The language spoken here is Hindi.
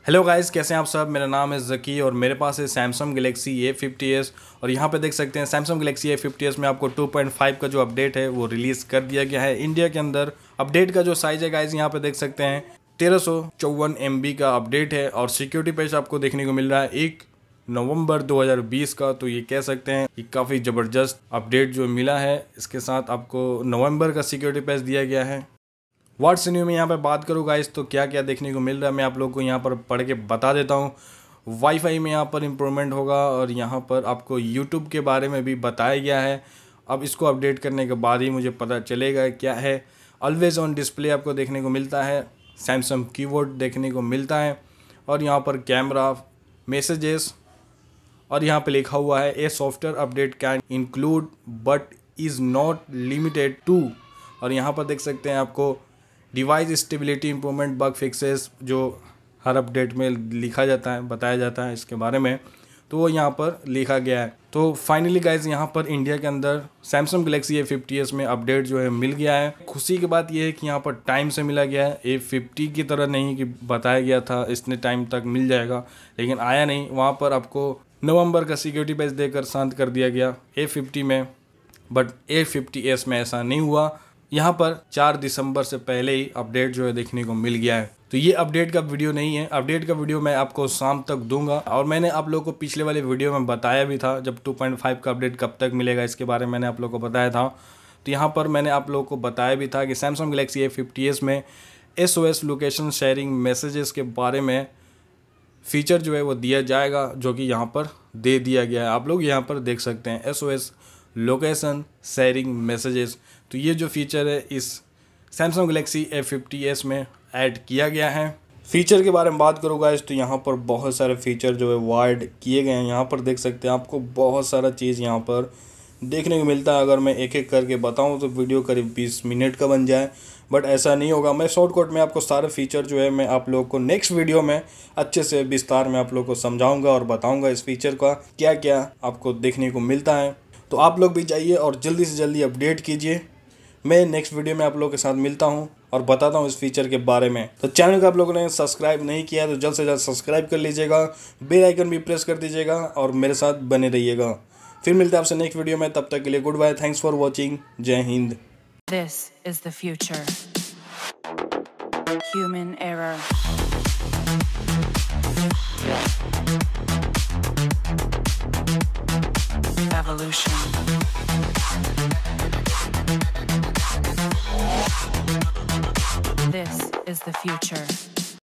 हेलो गाइस, कैसे हैं आप सब। मेरा नाम है ज़की और मेरे पास है सैमसंग गैलेक्सी A50s और यहाँ पे देख सकते हैं सैमसंग गैलेक्सी A50s में आपको 2.5 का जो अपडेट है वो रिलीज़ कर दिया गया है इंडिया के अंदर। अपडेट का जो साइज़ है गाइस यहाँ पे देख सकते हैं 1354 MB का अपडेट है और सिक्योरिटी पैच आपको देखने को मिल रहा है 1 नवंबर 2020 का। तो ये कह सकते हैं कि काफ़ी ज़बरदस्त अपडेट जो मिला है। इसके साथ आपको नवंबर का सिक्योरिटी पैच दिया गया है। व्हाट्स न्यू में यहाँ पर बात करूँ गाइस तो क्या क्या देखने को मिल रहा है मैं आप लोगों को यहाँ पर पढ़ के बता देता हूँ। वाईफाई में यहाँ पर इम्प्रूवमेंट होगा और यहाँ पर आपको यूट्यूब के बारे में भी बताया गया है। अब इसको अपडेट करने के बाद ही मुझे पता चलेगा क्या है। ऑलवेज ऑन डिस्प्ले आपको देखने को मिलता है, सैमसंग कीबोर्ड देखने को मिलता है और यहाँ पर कैमरा, मैसेजेस और यहाँ पे लिखा हुआ है a software update can include but is not limited to. और यहाँ पर देख सकते हैं आपको device stability improvement, bug fixes जो हर अपडेट में लिखा जाता है, बताया जाता है इसके बारे में, तो वो यहाँ पर लिखा गया है। तो फाइनली गाइज यहाँ पर इंडिया के अंदर सैमसंग गैलेक्सी A50s में अपडेट जो है मिल गया है। खुशी की बात यह है कि यहाँ पर टाइम से मिला गया है। A50 की तरह नहीं कि बताया गया था इतने टाइम तक मिल जाएगा, लेकिन आया नहीं। वहाँ पर आपको नवंबर का सिक्योरिटी पैच देकर शांत कर दिया गया A50 में, बट A50s में ऐसा नहीं हुआ। यहाँ पर 4 दिसंबर से पहले ही अपडेट जो है देखने को मिल गया है। तो ये अपडेट का वीडियो नहीं है, अपडेट का वीडियो मैं आपको शाम तक दूंगा। और मैंने आप लोगों को पिछले वाले वीडियो में बताया भी था जब 2.5 का अपडेट कब तक मिलेगा इसके बारे में मैंने आप लोगों को बताया था। तो यहाँ पर मैंने आप लोगों को बताया भी था कि सैमसंग गैलेक्सी A50s में SOS लोकेशन शेयरिंग मैसेजेस के बारे में फीचर जो है वो दिया जाएगा, जो कि यहाँ पर दे दिया गया है। आप लोग यहाँ पर देख सकते हैं SOS लोकेशन शेयरिंग मैसेजेस। तो ये जो फीचर है इस सैमसंग गैलेक्सी A50s में ऐड किया गया है। फीचर के बारे में बात करूँ गाइस तो यहाँ पर बहुत सारे फीचर जो है वो ऐड किए गए हैं। यहाँ पर देख सकते हैं आपको बहुत सारा चीज़ यहाँ पर देखने को मिलता है। अगर मैं एक एक करके बताऊँ तो वीडियो करीब 20 मिनट का बन जाए, बट ऐसा नहीं होगा। मैं शॉर्टकट में आपको सारे फीचर जो है मैं आप लोगों को नेक्स्ट वीडियो में अच्छे से विस्तार में आप लोगों को समझाऊंगा और बताऊंगा इस फीचर का क्या क्या आपको देखने को मिलता है। तो आप लोग भी जाइए और जल्दी से जल्दी अपडेट कीजिए। मैं नेक्स्ट वीडियो में आप लोगों के साथ मिलता हूं और बताता हूं इस फीचर के बारे में। तो चैनल को आप लोगों ने सब्सक्राइब नहीं किया है तो जल्द से जल्द सब्सक्राइब कर लीजिएगा, बेल आइकन भी प्रेस कर दीजिएगा और मेरे साथ बने रहिएगा। फिर मिलते हैं आपसे नेक्स्ट वीडियो में, तब तक के लिए goodbye, thanks for watching, जय Hind. This is the future. Human error. Evolution. This is the future.